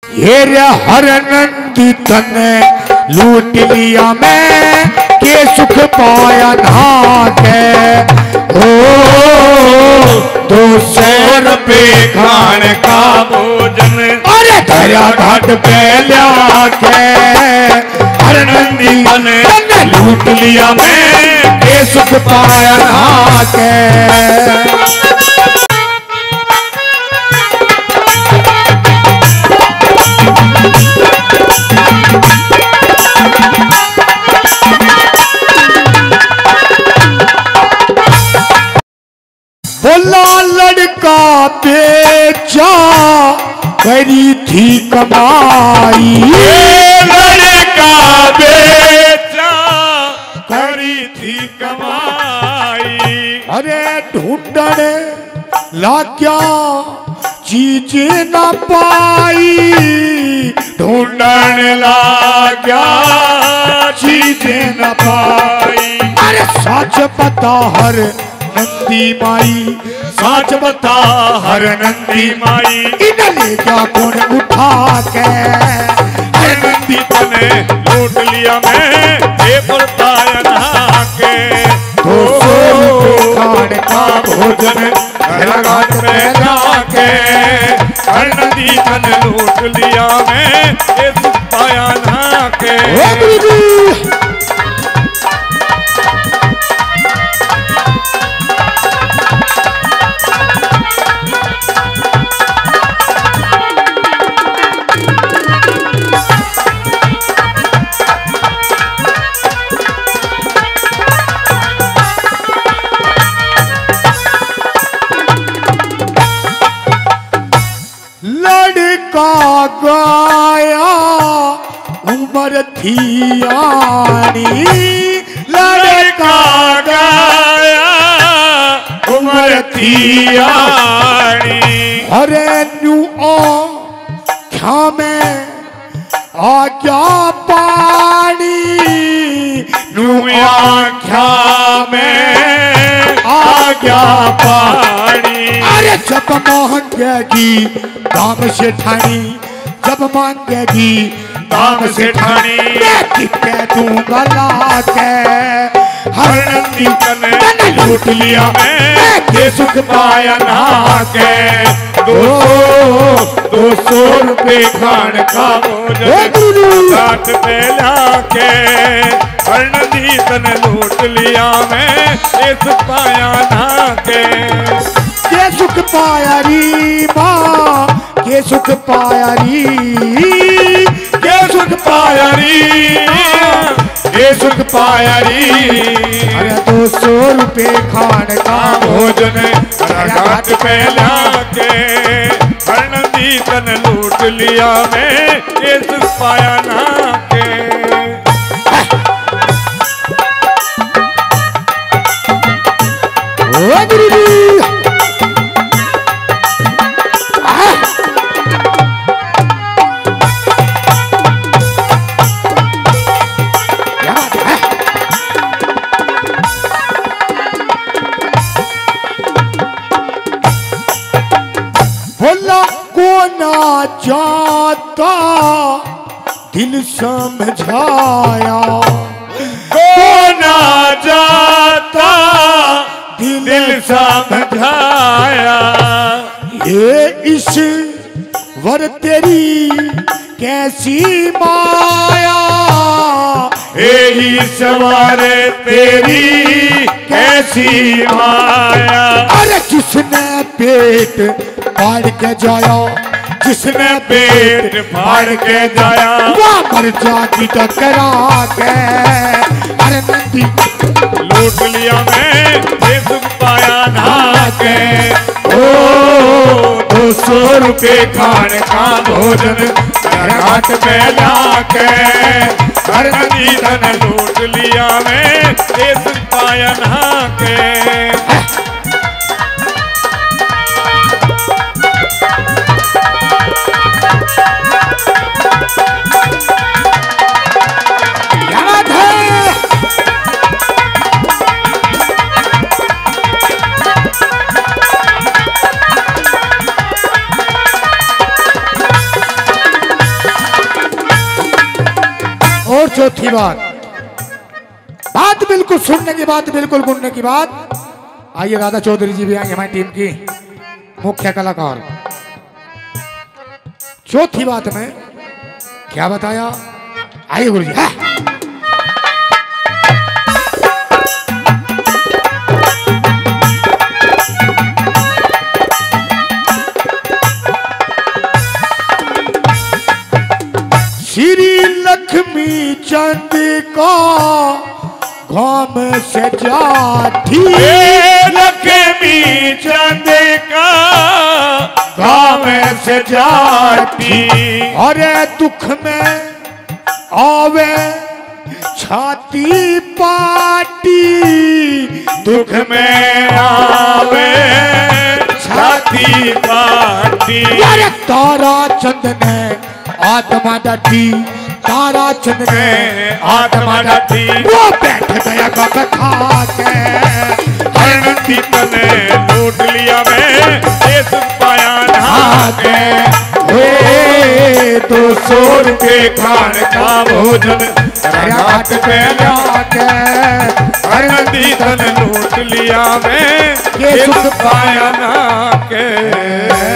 हेरे हर नंदी तने लूट लिया मैं के सुख पाया नहा के। ओ 200 रुपये खाने का भोजन अरे दरिया घाट पे लिया के। हर नंदी तने लूट लिया मैं के सुख पाया नहा के। बोला लड़का बेचा करी थी कमाई। लड़का बेचा करी थी कमाई। अरे ढूंढने लाग्या चीजें न पाई। ढूंढने लाग्या चीजें न पाई। अरे सच बता हर नंदी माई, सच बता हर नंदी माई। इन ले क्या कौन उठा के। हर नंदी तने लूट लिया मैं ये पाया नहा के। 200 रुपये खाने का भोजन घाट पे जाके। हर नंदी तने लूट लिया मैं ये पाया नहा के। लड़का गया उम्र थी आनी। लड़का गया उम्र थी आनी। अरे न्यू क्या में आ क्या पानी। आख्या में आ गया पानी। अरे जब मांगेगी दाम से ठानी, जब मांगेगी दाम से ठानी। मैं कितने दूंगा ला के। हर नंदी तने लूट लिया मैं के सुख पाया नहा के। 200 रुपये खाने का भोजन घाट पे लाके। हर नंदी तने लूट लिया मैं के सुख पाया नहा के। के सुख पाया री माँ, के सुख पाया री, के सुख पाया री, के सुख पाया री। अरे 200 रुपये खाने का भोजन घाट पे लाके। हर नंदी तन लूट लिया मैं के सुख पाया नहा के। ओ गुरुजी बोला को ना जाता दिल समझाया। को ना जाता दिल समझाया। ये इस वर तेरी कैसी माया। यही सवार तेरी कैसी माया। अरे जिसने पेट फाड़ के जाया, जिसने पेट फाड़ के जाया। वह मर जाती टकरा के। अरे नंदी लूट लिया मैं ये सुख पाया नहा के। 200 रुपये खाने का भोजन घाट पे लाके। हर नदी धन लूट लिया मैं ये सुख पाया नहा के। याद है और चौथी बात बिल्कुल सुनने की बात, बिल्कुल गुनने की बात। आइए राधा चौधरी जी भी आई हमारी टीम की मुख्य कलाकार। चौथी बात में क्या बताया, आइए गुरु जी। श्री लक्ष्मी चंद का घाम से जाठी, लक्ष्मी चंद का घाम से जाती, अरे दुख में आवे छाती पाटी, दुख में आवे छाती पाटी। अरे तारा चंद ने आत्मा डाटी, तारा चंद ने आत्मा डाटी, वो बैठ गया गप खा के, हरनंदी तने लूट लिया मैं, ये सुन पाया नहा के। 200 रुपए खान का भोजन घाट पे जाके, हरनंदी तने लूट लिया मैं, ये सुन पाया नहा के।